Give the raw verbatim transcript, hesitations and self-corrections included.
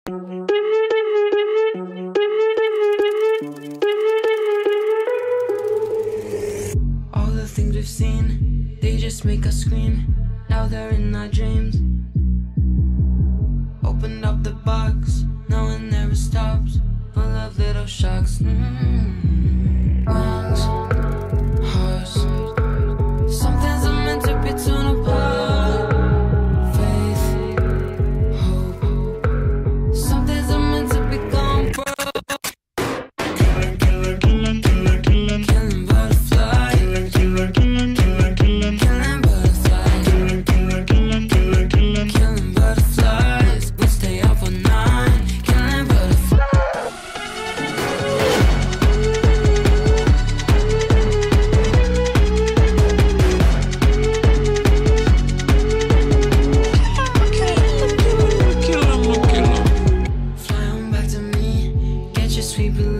All the things we've seen, they just make us scream. Now they're in our dreams. Opened up the box, knowing never stops, full of little shocks. Mm-hmm. Wrongs, hearts, something's meant to be torn apart. Faith, hope, something's meant to be gone broke. Killing, killing, killing, killing, killing, killing butterfly. Killing, killing, killing, killing, killing, killing butterfly. Killing, killing, killing, killing, killing, killing butterflies. We stay up all night, killing butterflies. Fly on back to me, get your sweet